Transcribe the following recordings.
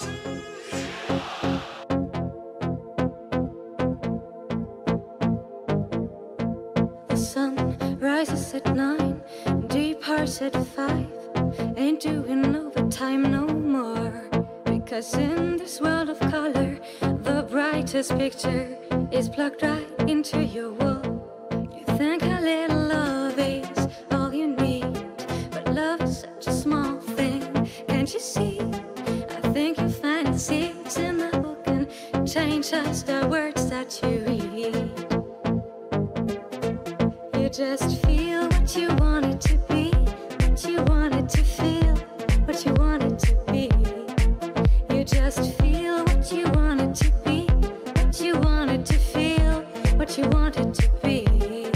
The sun rises at 9, departs at 5. Ain't doing overtime no more. Because in this world of color, the brightest picture is plugged right into your wall. You think a little love is all you need, but love is such a small thing, can't you see? I think you find it seeds in the book and change just the words that you read. You just feel what you want it to be, what you want it to feel, what you want it to be. You just feel what you want it to be, what you want it to feel, what you want it to be.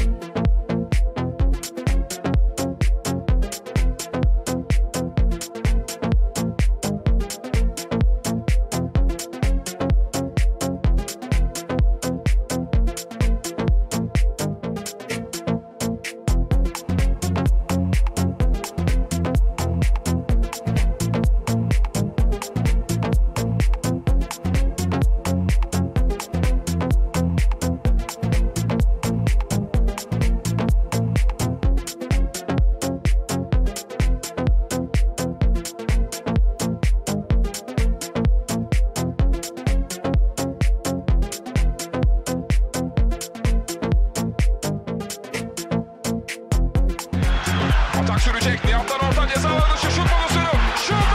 Atak sürecek. Nihat'tan orta ceza alanı şut pozisyonu. Şut!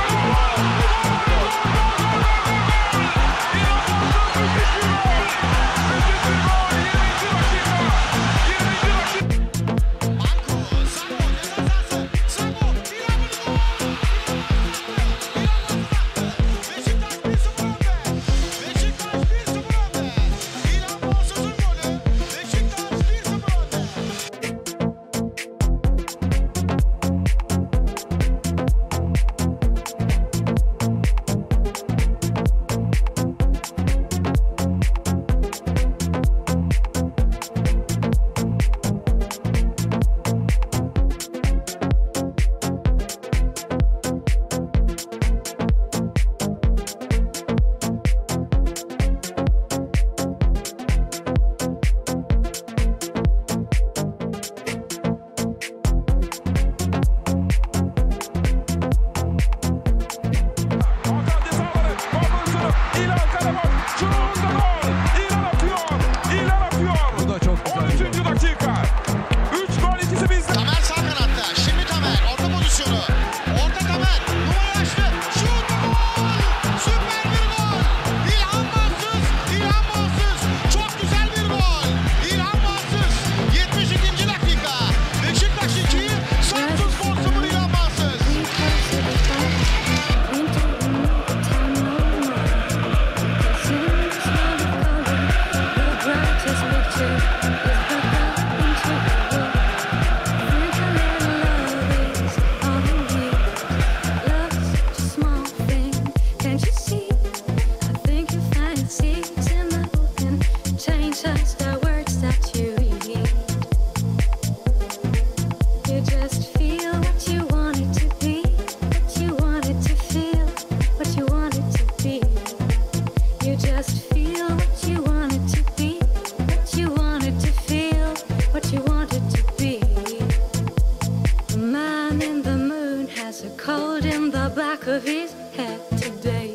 Of his head today.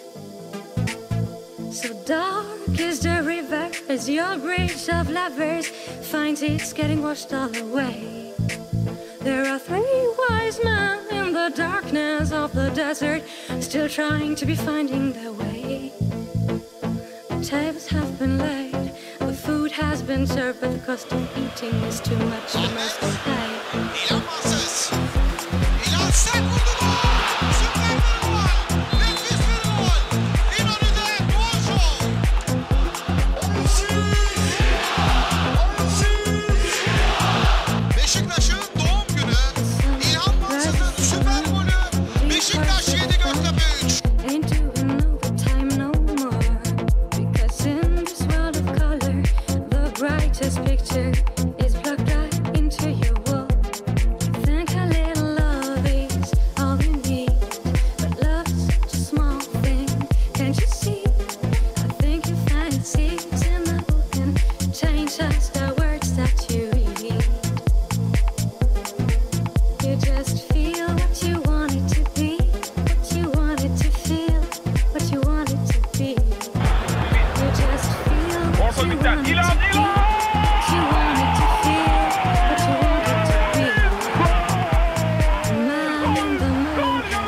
So dark is the river as your bridge of lovers finds it's getting washed all away. There are 3 wise men in the darkness of the desert, still trying to be finding their way. The tables have been laid, the food has been served, but the cost of eating is too much for most to pay. Picture is plugged right into your wall. Think a little love is all you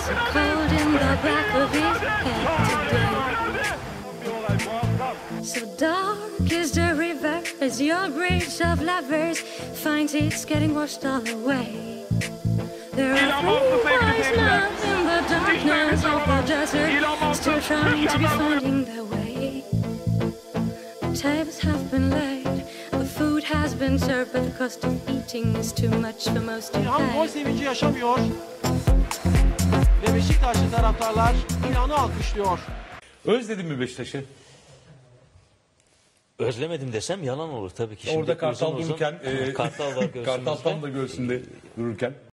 so cold in the back of his head today. So dark is the river as your bridge of lovers finds it's getting washed all away. There are three wise men in the darkness of the desert, still trying to be finding their way. The tables have been laid, the food has been served, but the cost of eating is too much for most to İlhan gol pay. sevinci yaşamıyor. Ve Beşiktaşlı taraftarlar İlhan'ı alkışlıyor. Özledin mi Beşiktaş'ı? Özlemedim desem yalan olur tabii ki. Şimdi Orada Kartal uzun uzun- dururken, Kartal var göğsümüzde. Kartal tam da göğsünde dururken.